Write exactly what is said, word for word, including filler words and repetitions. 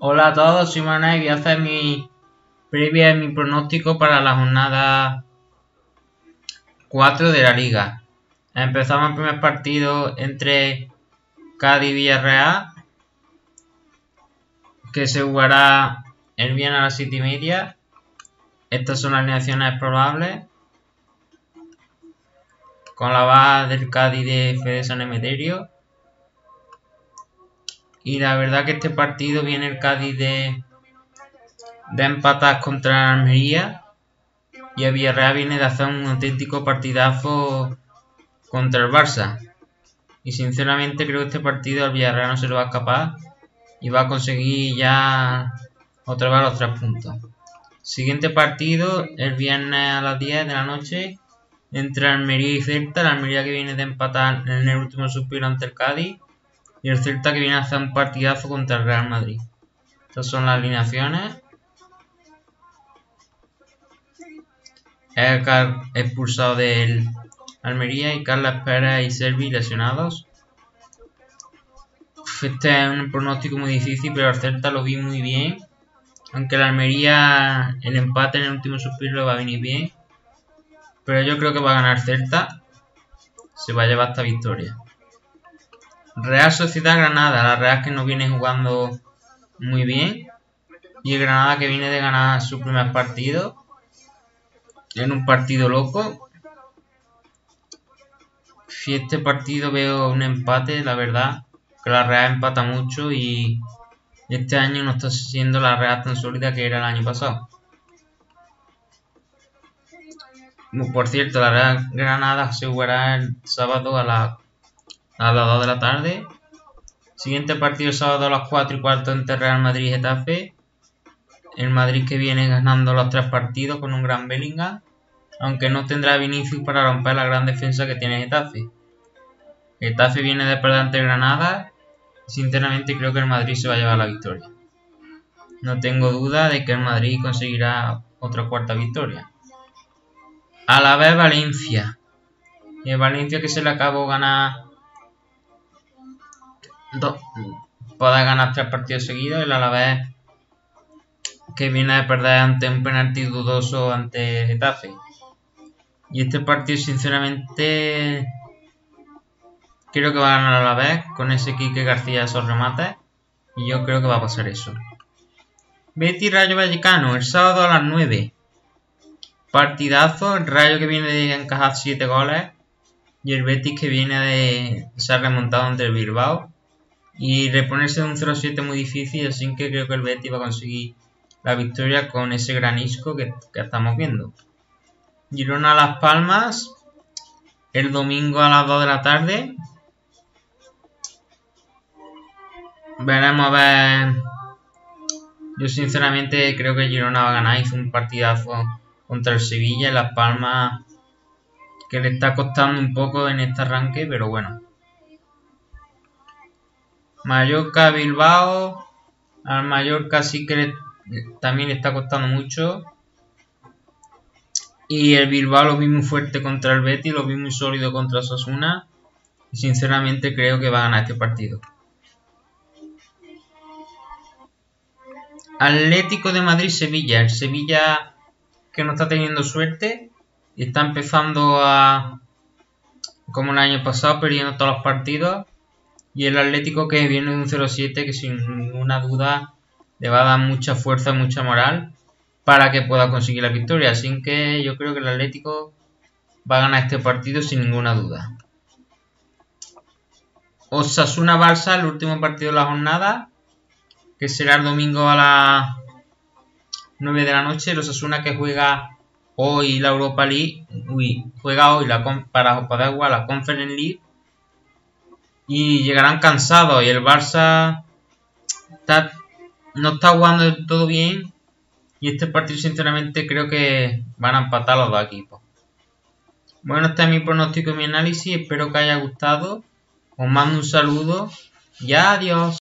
Hola a todos, soy Manuel y voy a hacer mi previa y mi pronóstico para la jornada cuatro de la liga. Empezamos el primer partido entre Cádiz y Villarreal, que se jugará el viernes a las siete y media. Estas son las alineaciones probables, con la baja del Cádiz de Fede San Emeterio. Y la verdad que este partido viene el Cádiz de, de empatar contra Almería. Y el Villarreal viene de hacer un auténtico partidazo contra el Barça. Y sinceramente creo que este partido al Villarreal no se lo va a escapar. Y va a conseguir ya otra vez los tres puntos. Siguiente partido, el viernes a las diez de la noche, entre Almería y Celta. La Almería que viene de empatar en el último suspiro ante el Cádiz. Y el Celta que viene a hacer un partidazo contra el Real Madrid. Estas son las alineaciones. Edgar expulsado del Almería y Carlos Pérez y Servi lesionados. Este es un pronóstico muy difícil, pero el Celta lo vi muy bien. Aunque la Almería, el empate en el último suspiro le va a venir bien. Pero yo creo que va a ganar Celta. Se va a llevar esta victoria. Real Sociedad Granada. La Real que no viene jugando muy bien. Y el Granada que viene de ganar su primer partido. En un partido loco. Si este partido veo un empate, la verdad. Que la Real empata mucho y este año no está siendo la Real tan sólida que era el año pasado. Por cierto, la Real Granada se jugará el sábado a, la, a las dos de la tarde. Siguiente partido el sábado a las cuatro y cuarto entre Real Madrid y Getafe. El Madrid que viene ganando los tres partidos con un gran Bellingham. Aunque no tendrá Vinicius para romper la gran defensa que tiene Getafe. Getafe viene de perder ante Granada. Sinceramente creo que el Madrid se va a llevar la victoria. No tengo duda de que el Madrid conseguirá otra cuarta victoria. A la vez Valencia. Y el Valencia que se le acabó ganar dos, puede ganar tres partidos seguidos. Y a la vez que viene de perder ante un penalti dudoso ante Getafe. Y este partido sinceramente creo que va a ganar a la vez con ese Quique García esos remates. Y yo creo que va a pasar eso. Betis Rayo Vallecano, el sábado a las nueve. Partidazo, el Rayo que viene de encajar siete goles. Y el Betis que viene de ser remontado ante el Bilbao. Y reponerse de un cero siete muy difícil, así que creo que el Betis va a conseguir la victoria con ese gran Isco que, que estamos viendo. Girona Las Palmas, el domingo a las dos de la tarde. Veremos a ver. Yo sinceramente creo que Girona va a ganar. Hizo un partidazo contra el Sevilla y Las Palmas que le está costando un poco en este arranque, pero bueno. Mallorca Bilbao. Al Mallorca sí que le, también le está costando mucho. Y el Bilbao lo vi muy fuerte contra el Betis, lo vi muy sólido contra Osasuna. Y sinceramente creo que va a ganar este partido. Atlético de Madrid-Sevilla. El Sevilla que no está teniendo suerte. Y está empezando a, como el año pasado, perdiendo todos los partidos. Y el Atlético que viene de un cero siete que sin ninguna duda le va a dar mucha fuerza, mucha moral para que pueda conseguir la victoria. Así que yo creo que el Atlético va a ganar este partido sin ninguna duda. Osasuna-Barça, el último partido de la jornada, que será el domingo a las nueve de la noche. El Osasuna que juega hoy la Europa League, uy, juega hoy la, para poder jugar la Conference League. Y llegarán cansados y el Barça está, no está jugando del todo bien. Y este partido sinceramente creo que van a empatar los dos equipos. Bueno, este es mi pronóstico y mi análisis. Espero que haya gustado. Os mando un saludo y adiós.